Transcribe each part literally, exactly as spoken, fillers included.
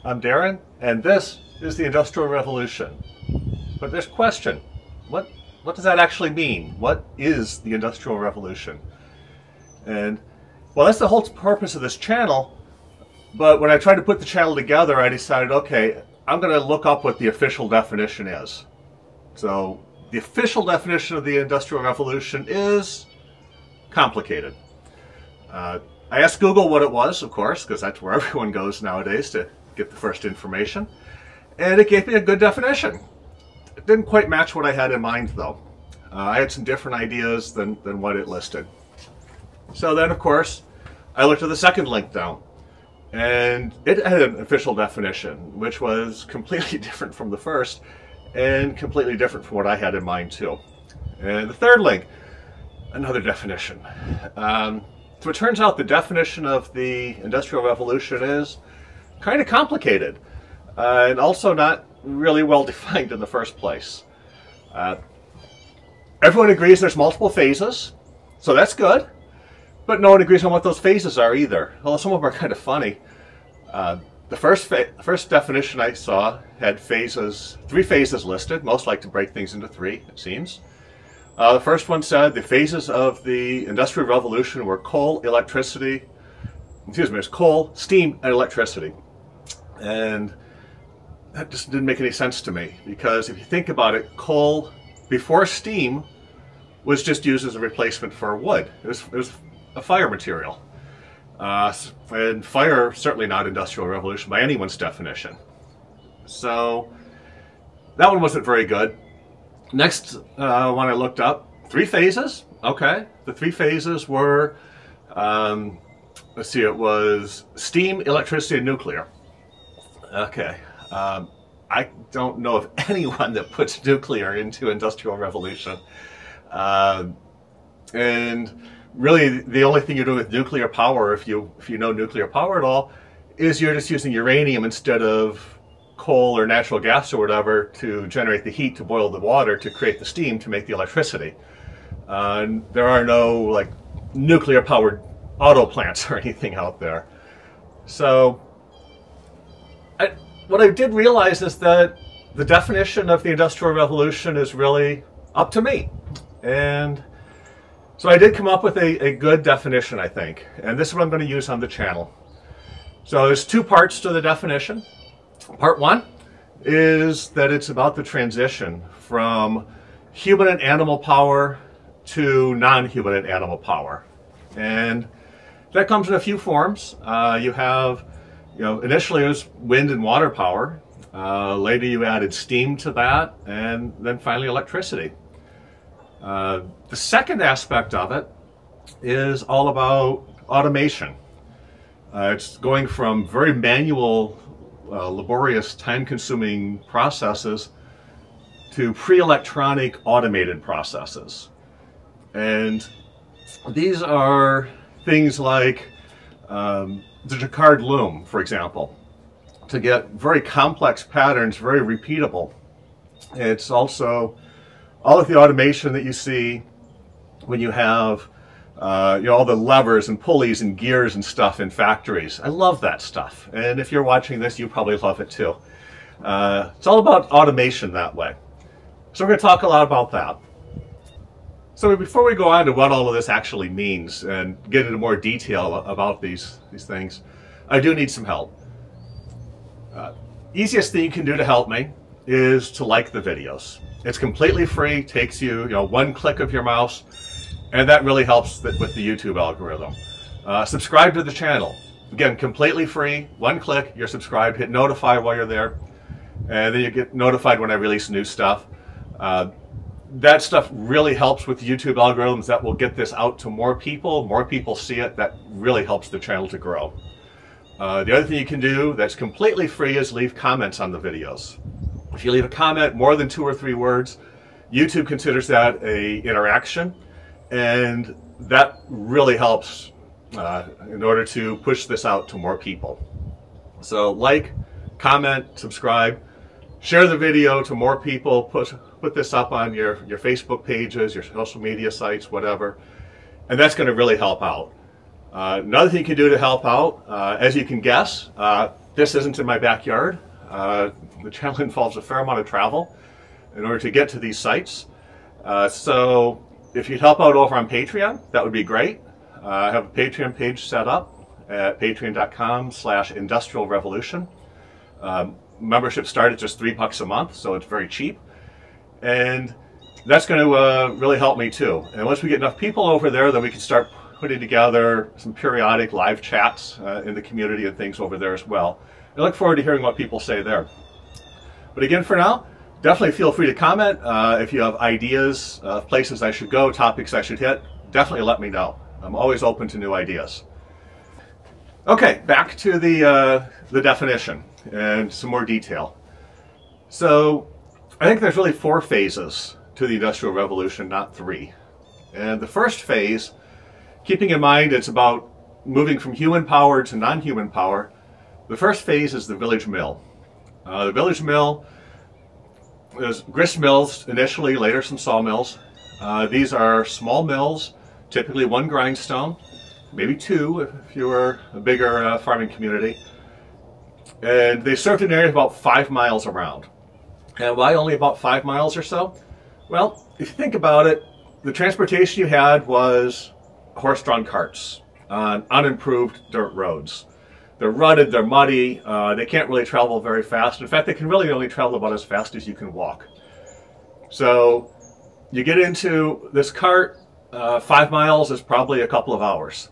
I'm Darren, and this is the Industrial Revolution. But there's a question. What, what does that actually mean? What is the Industrial Revolution? And, well, that's the whole purpose of this channel. But when I tried to put the channel together, I decided, okay, I'm going to look up what the official definition is. So, the official definition of the Industrial Revolution is complicated. Uh, I asked Google what it was, of course, because that's where everyone goes nowadays to get the first information. And it gave me a good definition. It didn't quite match what I had in mind, though. Uh, I had some different ideas than, than what it listed. So then, of course, I looked at the second link down. And it had an official definition, which was completely different from the first, and completely different from what I had in mind, too. And the third link, another definition. Um, so it turns out the definition of the Industrial Revolution is kind of complicated, uh, and also not really well defined in the first place. Uh, everyone agrees there's multiple phases, so that's good, but no one agrees on what those phases are either, although some of them are kind of funny. Uh, the first, first definition I saw had phases, three phases listed. Most like to break things into three, it seems. Uh, the first one said the phases of the Industrial Revolution were coal, electricity, excuse me, it's coal, steam, and electricity. And that just didn't make any sense to me, because if you think about it, coal before steam was just used as a replacement for wood. It was, it was a fire material. Uh, and fire, certainly not Industrial Revolution by anyone's definition. So that one wasn't very good. Next uh, one I looked up, three phases. Okay, the three phases were, um, let's see, it was steam, electricity, and nuclear. Okay, um, I don't know of anyone that puts nuclear into Industrial Revolution. Uh, and really, the only thing you're doing with nuclear power, if you if you know nuclear power at all, is you're just using uranium instead of coal or natural gas or whatever to generate the heat to boil the water to create the steam to make the electricity. Uh, and there are no like nuclear powered auto plants or anything out there. So I, what I did realize is that the definition of the Industrial Revolution is really up to me. And so I did come up with a, a good definition, I think. And this is what I'm going to use on the channel. So there's two parts to the definition. Part one is that it's about the transition from human and animal power to non-human and animal power. And that comes in a few forms. Uh, you have, you know, initially it was wind and water power. Uh, later you added steam to that, and then finally electricity. Uh, the second aspect of it is all about automation. Uh, it's going from very manual, uh, laborious, time-consuming processes to pre-electronic automated processes. And these are things like um, the Jacquard loom, for example, to get very complex patterns, very repeatable. It's also all of the automation that you see when you have uh, you know, all the levers and pulleys and gears and stuff in factories. I love that stuff. And if you're watching this, you probably love it too. Uh, it's all about automation that way. So we're going to talk a lot about that. So before we go on to what all of this actually means and get into more detail about these, these things, I do need some help. Uh, easiest thing you can do to help me is to like the videos. It's completely free, takes you, you know, one click of your mouse, and that really helps the, with the YouTube algorithm. Uh, subscribe to the channel. Again, completely free, one click, you're subscribed, hit notify while you're there, and then you get notified when I release new stuff. Uh, that stuff really helps with YouTube algorithms. That will get this out to more people. More people see it. That really helps the channel to grow. Uh, the other thing you can do that's completely free is leave comments on the videos. If you leave a comment more than two or three words, YouTube considers that a interaction, and that really helps uh, in order to push this out to more people. So like, comment, subscribe, share the video to more people, put, put this up on your, your Facebook pages, your social media sites, whatever, and that's going to really help out. Uh, another thing you can do to help out, uh, as you can guess, uh, this isn't in my backyard. Uh, the channel involves a fair amount of travel in order to get to these sites. Uh, so if you'd help out over on Patreon, that would be great. Uh, I have a Patreon page set up at patreon.com slash industrial revolution. Um, membership started just three bucks a month, so it's very cheap. And that's going to uh, really help me too. And once we get enough people over there, then we can start putting together some periodic live chats uh, in the community and things over there as well. I look forward to hearing what people say there. But again, for now, definitely feel free to comment. Uh, if you have ideas of places I should go, topics I should hit, definitely let me know. I'm always open to new ideas. Okay, back to the, uh, the definition and some more detail. So I think there's really four phases to the Industrial Revolution, not three. And the first phase, keeping in mind it's about moving from human power to non-human power, the first phase is the village mill. Uh, the village mill is grist mills initially, later some sawmills. Uh, these are small mills, typically one grindstone, maybe two if you were a bigger uh, farming community. And they served an area about five miles around. And why only about five miles or so? Well, if you think about it, the transportation you had was horse-drawn carts on unimproved dirt roads. They're rutted, they're muddy, uh, they can't really travel very fast. In fact, they can really only travel about as fast as you can walk. So you get into this cart, uh, five miles is probably a couple of hours.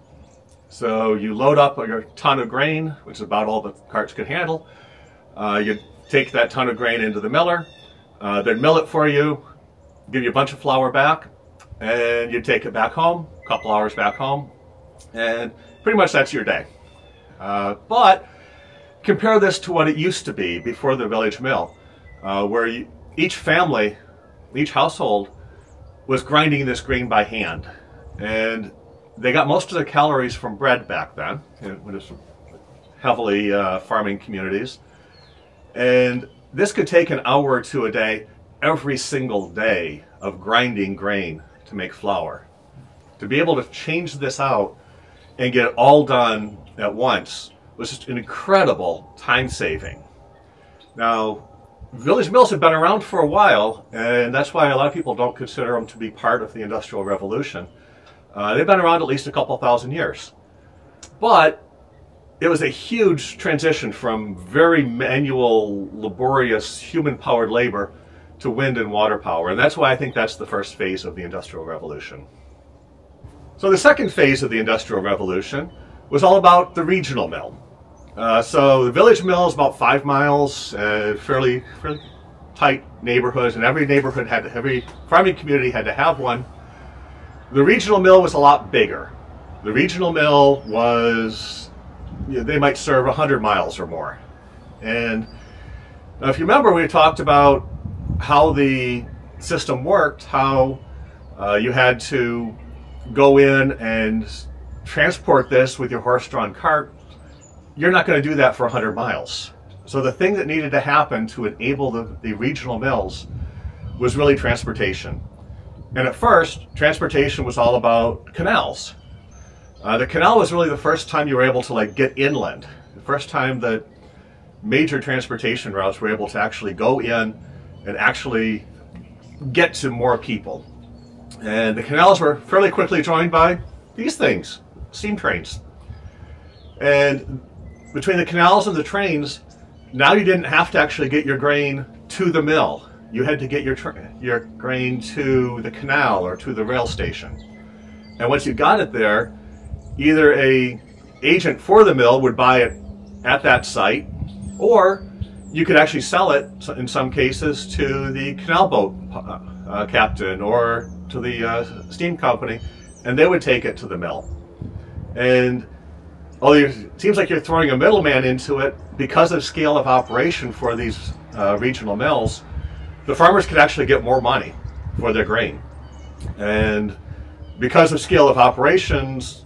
So you load up your ton of grain, which is about all the carts could handle. Uh, you take that ton of grain into the miller, uh, they'd mill it for you, give you a bunch of flour back, and you take it back home, a couple hours back home, and pretty much that's your day. Uh, but compare this to what it used to be before the village mill, uh, where you, each family, each household was grinding this grain by hand. And they got most of their calories from bread back then, when it was heavily uh, farming communities. And this could take an hour or two a day, every single day of grinding grain to make flour. To be able to change this out and get it all done at once was just an incredible time saving. Now, village mills have been around for a while, and that's why a lot of people don't consider them to be part of the Industrial Revolution. Uh, they've been around at least a couple thousand years. But it was a huge transition from very manual, laborious, human-powered labor to wind and water power, and that's why I think that's the first phase of the Industrial Revolution. So the second phase of the Industrial Revolution was all about the regional mill. Uh, so the village mill is about five miles, uh, fairly, fairly tight neighborhoods, and every neighborhood had, every farming community had to have one. The regional mill was a lot bigger. The regional mill was, you know, they might serve one hundred miles or more. And now if you remember, we talked about how the system worked, how uh, you had to go in and transport this with your horse-drawn cart. You're not going to do that for one hundred miles. So the thing that needed to happen to enable the, the regional mills was really transportation. And at first, transportation was all about canals. Uh, the canal was really the first time you were able to like get inland. The first time that major transportation routes were able to actually go in and actually get to more people. And the canals were fairly quickly joined by these things, steam trains. And between the canals and the trains, now you didn't have to actually get your grain to the mill. You had to get your, your grain to the canal or to the rail station. And once you got it there, either a agent for the mill would buy it at that site, or you could actually sell it, in some cases, to the canal boat uh, captain or to the uh, steam company, and they would take it to the mill. And although it seems like you're throwing a middleman into it, because of scale of operation for these uh, regional mills, the farmers could actually get more money for their grain. And because of scale of operations,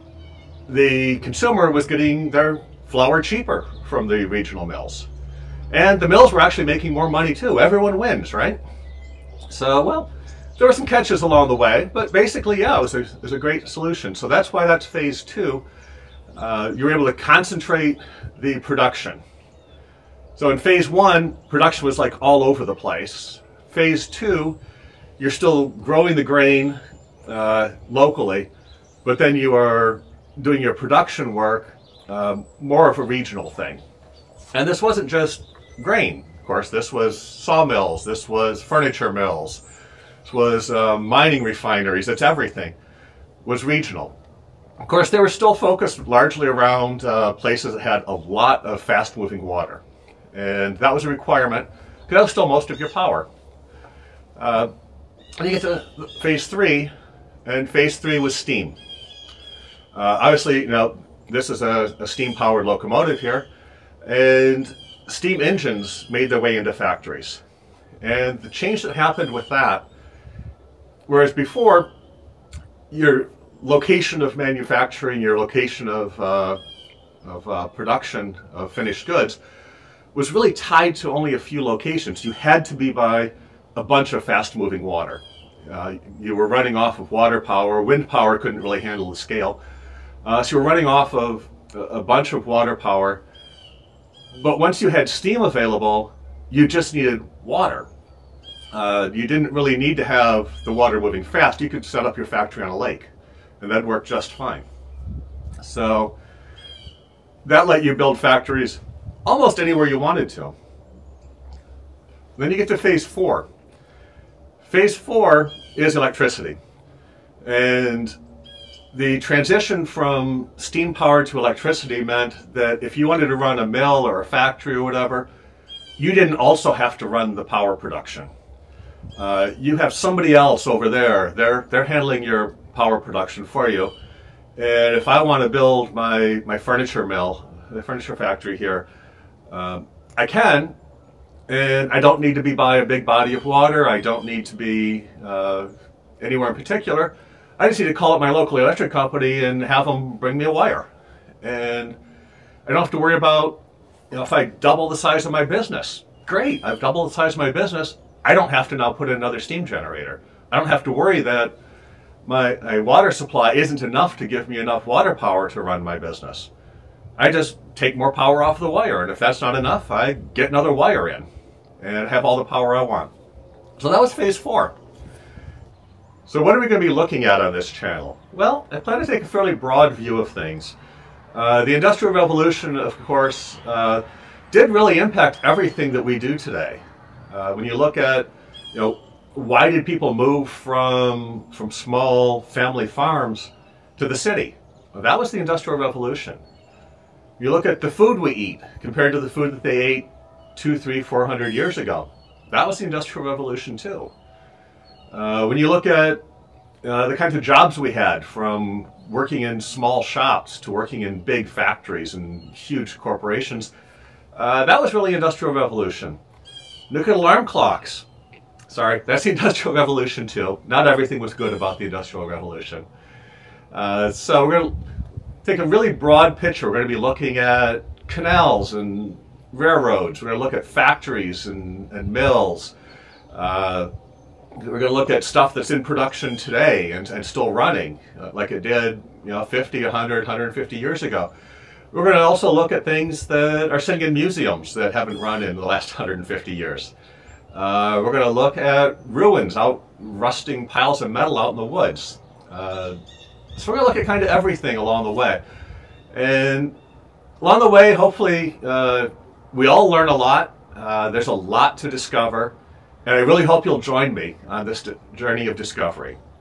the consumer was getting their flour cheaper from the regional mills. And the mills were actually making more money too. Everyone wins, right? So, well, there were some catches along the way, but basically, yeah, it was a, it was a great solution. So that's why that's phase two. uh, you were able to concentrate the production. So in phase one, production was like all over the place. Phase two, you're still growing the grain uh, locally, but then you are doing your production work uh, more of a regional thing. And this wasn't just grain, of course. This was sawmills, this was furniture mills, this was uh, mining refineries, it's everything. It was regional. Of course, they were still focused largely around uh, places that had a lot of fast-moving water. And that was a requirement, because that was still most of your power. Uh, and you get to phase three, and phase three was steam. Uh, obviously, you know, this is a, a steam-powered locomotive here, and steam engines made their way into factories. And the change that happened with that, whereas before, your location of manufacturing, your location of, uh, of uh, production of finished goods was really tied to only a few locations. You had to be by a bunch of fast-moving water. Uh, you were running off of water power. Wind power couldn't really handle the scale. Uh, so you were running off of a bunch of water power. But once you had steam available, you just needed water. Uh, you didn't really need to have the water moving fast. You could set up your factory on a lake, and that worked just fine. So that let you build factories almost anywhere you wanted to. Then you get to phase four. Phase four is electricity. And the transition from steam power to electricity meant that if you wanted to run a mill or a factory or whatever, you didn't also have to run the power production. Uh, you have somebody else over there. They're, they're handling your power production for you. And if I want to build my, my furniture mill, the furniture factory here, um, I can, and I don't need to be by a big body of water. I don't need to be uh, anywhere in particular. I just need to call up my local electric company and have them bring me a wire. And I don't have to worry about, you know, if I double the size of my business. Great, I've doubled the size of my business. I don't have to now put in another steam generator. I don't have to worry that my, my water supply isn't enough to give me enough water power to run my business. I just take more power off the wire, and if that's not enough, I get another wire in and have all the power I want. So that was phase four. So what are we going to be looking at on this channel? Well, I plan to take a fairly broad view of things. Uh, the Industrial Revolution, of course, uh, did really impact everything that we do today. Uh, when you look at, you know, why did people move from, from small family farms to the city? Well, that was the Industrial Revolution. You look at the food we eat compared to the food that they ate two, three, four hundred years ago. That was the Industrial Revolution too. Uh, when you look at uh, the kinds of jobs we had, from working in small shops to working in big factories and huge corporations, uh, that was really Industrial Revolution. Look at alarm clocks. Sorry, that's the Industrial Revolution too. Not everything was good about the Industrial Revolution. Uh, so we're going to take a really broad picture. We're going to be looking at canals and railroads. We're going to look at factories and, and mills. Uh, we're going to look at stuff that's in production today and, and still running, uh, like it did, you know, fifty, a hundred, a hundred fifty years ago. We're going to also look at things that are sitting in museums that haven't run in the last one hundred fifty years. Uh, we're going to look at ruins, out rusting piles of metal out in the woods. Uh, so we're going to look at kind of everything along the way. And along the way, hopefully, uh, we all learn a lot. Uh, there's a lot to discover. And I really hope you'll join me on this journey of discovery.